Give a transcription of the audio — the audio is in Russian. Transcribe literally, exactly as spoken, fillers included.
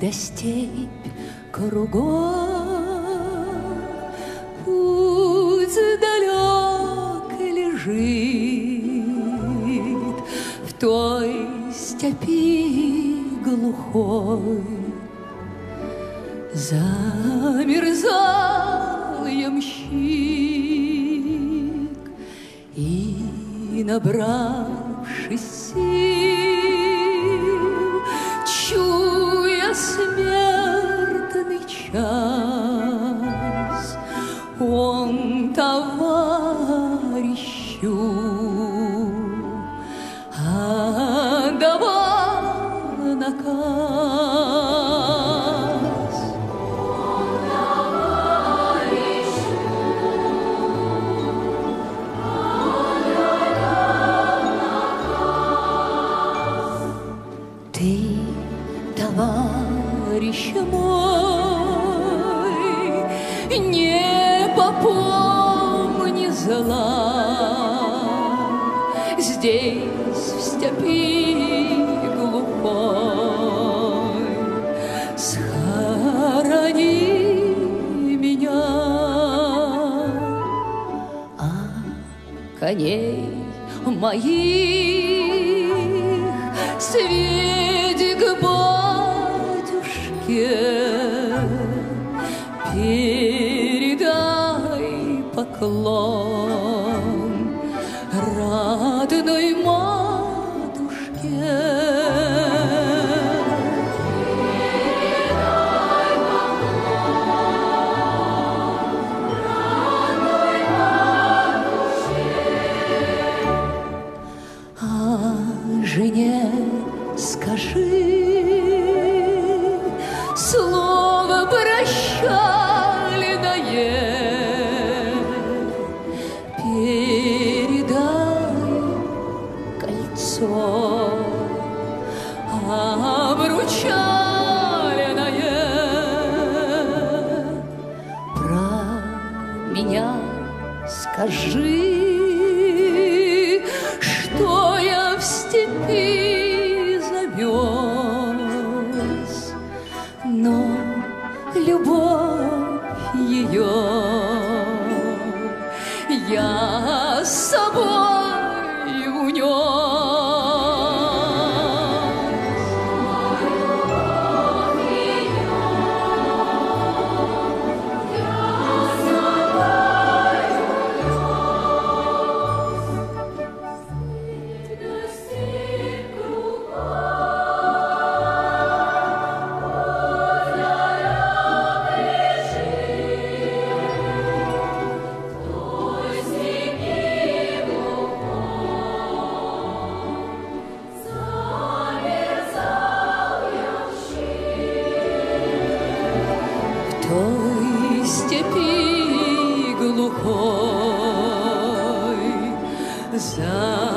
когда степь кругом, путь далек лежит в той степи глухой. Замерзал ямщик и, набравшись сил, чуя смертный час, он товарищу отдавал наказ. Ты, товарищ мой, не попомни зла. Здесь, в степи глухой, схорони меня, а коней моих сведи к батюшке, передай поклон родной матушке. Передай поклон родной матушке. А жене скажи слово прощальное, передай кольцо обручальное. Про меня скажи, что я в степи завез, но любовь ее я с собой унес. Той степи глухой за